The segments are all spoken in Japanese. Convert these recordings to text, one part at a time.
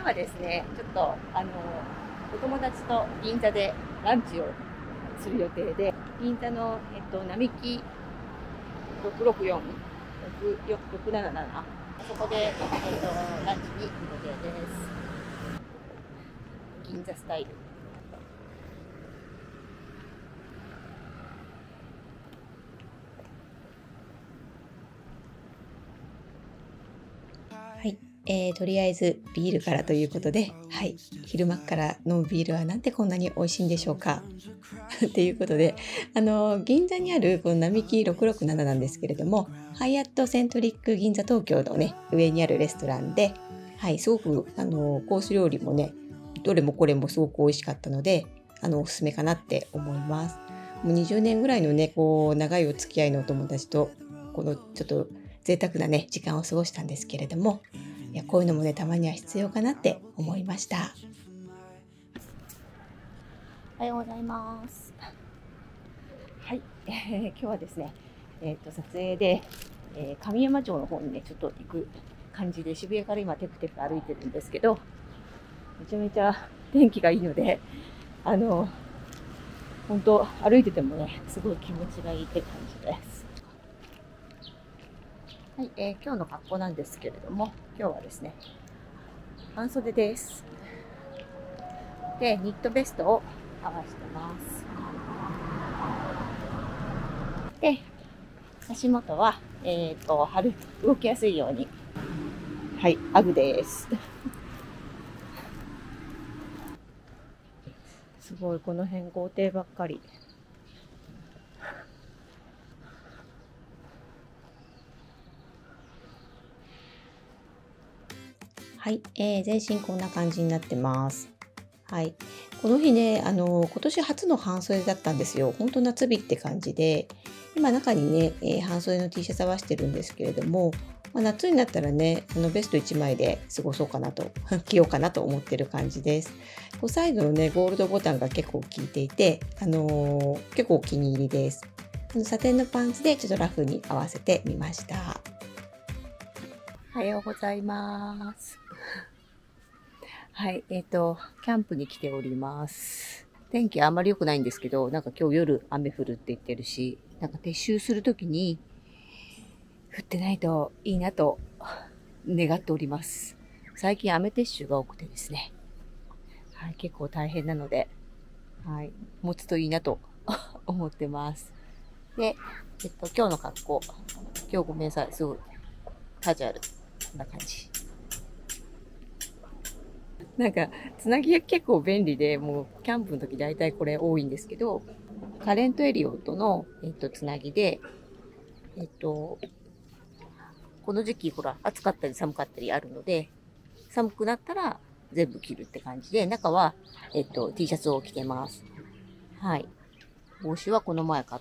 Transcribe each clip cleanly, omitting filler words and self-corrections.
日はですね、ちょっとお友達と銀座でランチをする予定で、銀座の並木664、677、あそこでランチに行く予定です。銀座スタイル。はい、とりあえずビールからということで、はい、昼間から飲むビールはなんてこんなに美味しいんでしょうかということで、銀座にあるこの並木667なんですけれども、ハイアットセントリック銀座東京のね、上にあるレストランで、はい、すごくコース料理もね、どれもこれもすごく美味しかったので、おすすめかなって思います。もう20年ぐらいのね、こう長いお付き合いのお友達と、このちょっと贅沢なね時間を過ごしたんですけれども、いやこういうのもねたまには必要かなって思いました。おはようございます。はい、今日はですね、撮影で、上山町の方にねちょっと行く感じで、渋谷から今テクテク歩いてるんですけど、めちゃめちゃ天気がいいので、本当歩いててもねすごい気持ちがいいって感じです。はい、今日の格好なんですけれども、今日はですね、半袖です。で、ニットベストを合わせてます。で、足元は、動きやすいように、はい、アグです。すごい、この辺豪邸ばっかり。はい、全身こんな感じになってます。はい、この日ね、今年初の半袖だったんですよ。本当夏日って感じで、今中にね、半袖の T シャツ合わせてるんですけれども、夏になったらね、ベスト1枚で過ごそうかなと、着ようかなと思ってる感じです。こうサイドのね、ゴールドボタンが結構効いていて、結構お気に入りです。サテンのパンツでちょっとラフに合わせてみました。おはようございます。はい、キャンプに来ております。天気あんまり良くないんですけど、なんか今日夜雨降るって言ってるし、なんか撤収するときに降ってないといいなと願っております。最近雨撤収が多くてですね、はい、結構大変なので、はい、持つといいなと思ってます。で、今日の格好、今日ごめんなさい、すごいカジュアルな感じ。なんか、つなぎが結構便利で、もう、キャンプの時大体これ多いんですけど、カレントエリオットの、つなぎで、この時期、ほら、暑かったり寒かったりあるので、寒くなったら全部着るって感じで、中は、T シャツを着てます。はい。帽子はこの前買った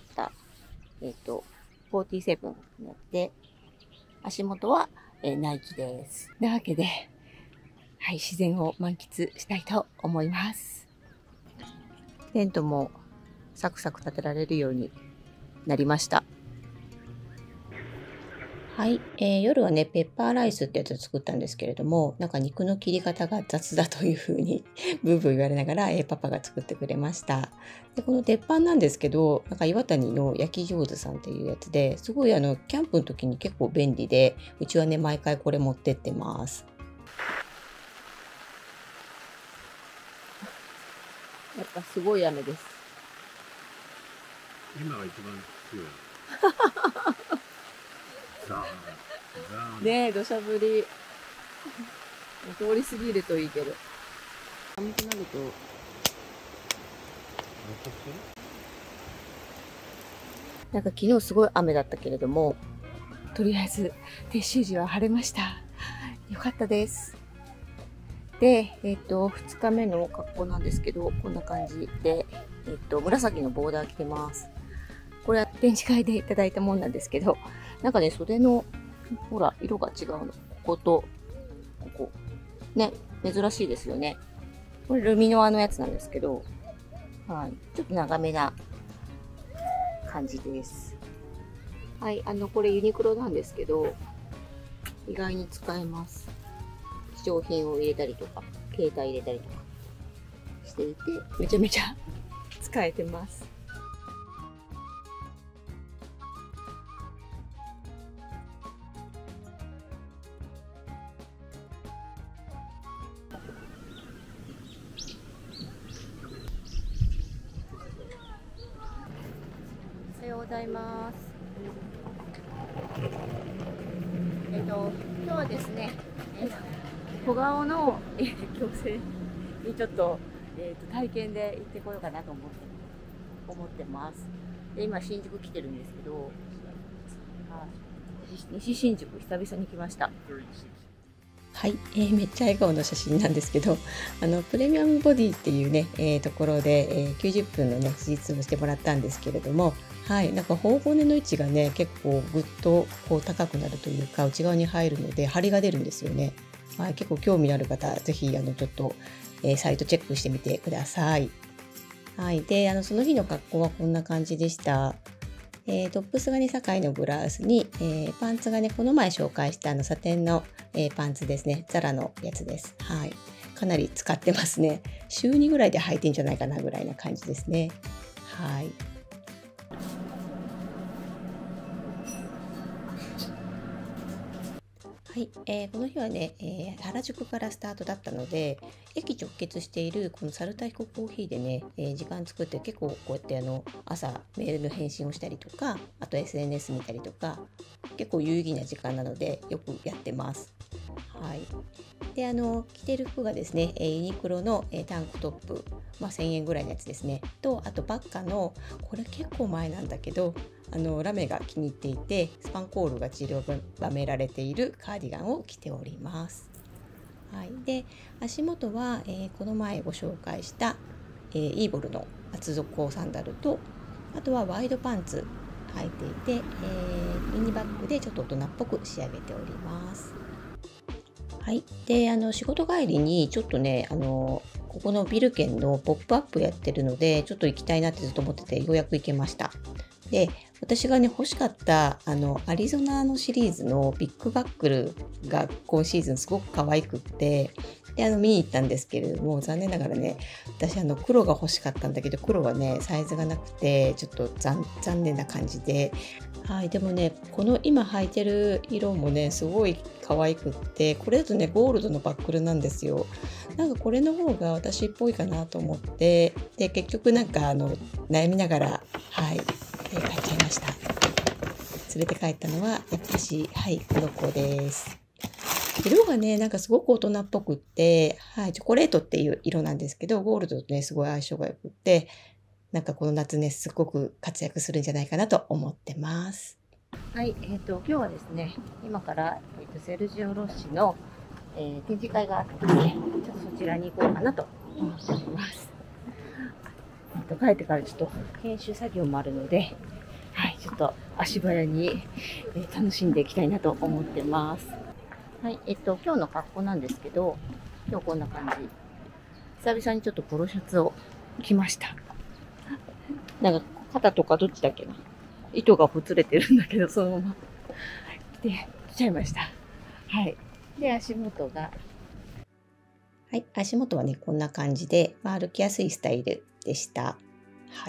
、47になって、足元は、ナイキです。なわけで、はい、自然を満喫したいと思います。テントもサクサク立てられるようになりました。はい、夜はね、ペッパーライスってやつを作ったんですけれども、なんか肉の切り方が雑だというふうにブーブー言われながら、パパが作ってくれました。で、この鉄板なんですけど、なんか岩谷の焼き上手さんっていうやつで、すごいキャンプの時に結構便利で、うちはね、毎回これ持ってってます。やっぱすごい雨です。 今が一番強い。 ねえ、土砂降り。通り過ぎるといいけど。寒くなると。なんか昨日すごい雨だったけれども、とりあえず撤収時は晴れました。よかったです。で、2日目の格好なんですけど、こんな感じで、紫のボーダー着てます。これは展示会でいただいたもんなんですけど、なんかね、袖の、ほら、色が違うの。ここと、ここ。ね、珍しいですよね。これルミノアのやつなんですけど、はい、ちょっと長めな感じです。はい、これユニクロなんですけど、意外に使えます。 貴重品を入れたりとか、携帯入れたりとかしていて、めちゃめちゃ使えてます。おはようございます。今日はですね、小顔の、矯正にちょっと、体験で行ってこようかなと思ってます。で、今新宿来てるんですけど、西新宿久々に来ました。 はい、めっちゃ笑顔の写真なんですけど、プレミアムボディっていうね、ところで、90分のね、施術をしてもらったんですけれども、はい、なんか頬骨の位置がね、結構ぐっとこう高くなるというか、内側に入るので、張りが出るんですよね。はい、結構興味のある方、ぜひちょっと、サイトチェックしてみてください。はい、で、その日の格好はこんな感じでした。トップスがね、堺のブラウスに、パンツがね、この前紹介したサテンの、パンツですね。ザラのやつです。はい。かなり使ってますね。週2ぐらいで履いてんじゃないかなぐらいな感じですね。はい。はい、この日はね、原宿からスタートだったので、駅直結しているこのサルタヒココーヒーでね、時間作って結構こうやって朝メールの返信をしたりとか、あと SNS 見たりとか、結構有意義な時間なのでよくやってます。はい。で、着てる服がですね、ユニクロの、タンクトップ、1000円ぐらいのやつですね。と、あとバッカの、これ結構前なんだけど、ラメが気に入っていて、スパンコールが散りばめられているカーディガンを着ております。はい。で、足元は、この前ご紹介した、イーボルの厚底サンダルと、あとはワイドパンツ履いていて、ミニバッグでちょっと大人っぽく仕上げております。はい。で、仕事帰りにちょっとね、ここのビル券のポップアップやってるので、ちょっと行きたいなってずっと思ってて、ようやく行けました。で、私がね、欲しかった、アリゾナのシリーズのビッグバックルが今シーズンすごく可愛くって、で、見に行ったんですけれども、残念ながらね、私、黒が欲しかったんだけど、黒はね、サイズがなくて、ちょっと残念な感じで、はい、でもね、この今履いてる色もね、すごい可愛くって、これだとね、ゴールドのバックルなんですよ。なんかこれの方が私っぽいかなと思って、で、結局なんか悩みながら、はい、買っちゃいました。連れて帰ったのは、やっぱし、はい、この子です。色がね、なんかすごく大人っぽくって、はい、チョコレートっていう色なんですけど、ゴールドとね、すごい相性が良くって、なんかこの夏ね、すごく活躍するんじゃないかなと思ってます。 はい、今日はですね、今から、セルジオ・ロッシの、展示会があってですね、ちょっとそちらに行こうかなと思っております。帰ってからちょっと編集作業もあるので、はい、ちょっと足早に、楽しんでいきたいなと思ってます。はい、今日の格好なんですけど、今日こんな感じ。久々にちょっとポロシャツを着ました。なんか肩とかどっちだっけな。糸がほつれてるんだけど、そのまま着ちゃいました。はい。で、足元が。 はい、足元はね、こんな感じで、歩きやすいスタイルでした。はい。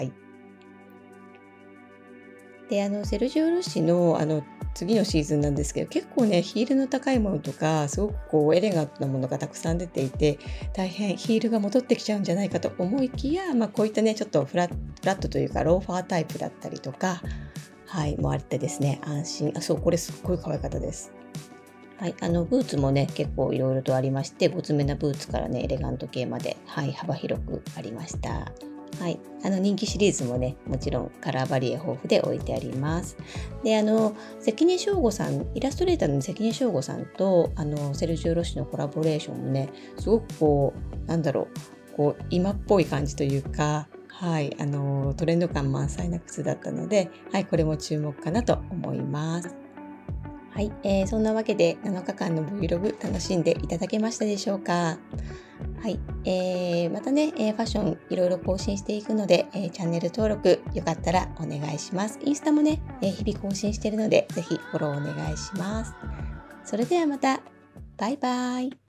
で、セルジオ・ロッシの、次のシーズンなんですけど、結構ね、ヒールの高いものとか、すごくこうエレガントなものがたくさん出ていて、大変ヒールが戻ってきちゃうんじゃないかと思いきや、こういったね、ちょっとフラットというか、ローファータイプだったりとか、はい、もあってですね、安心。そう、これすっごい可愛かったです。はい、ブーツもね、結構いろいろとありまして、ごつめなブーツからね、エレガント系まで、はい、幅広くありました。はい、人気シリーズもね、もちろんカラーバリエ豊富で置いてあります。で、関根翔吾さん、イラストレーターの関根翔吾さんと、セルジオ・ロッシのコラボレーションもね、すごくこう、なんだろう、こう、今っぽい感じというか、はい、トレンド感満載な靴だったので、はい、これも注目かなと思います。はい、そんなわけで7日間の Vlog 楽しんでいただけましたでしょうか。はい、またね、ファッションいろいろ更新していくので、チャンネル登録よかったらお願いします。インスタもね、日々更新しているので、ぜひフォローお願いします。それではまた、バイバイ。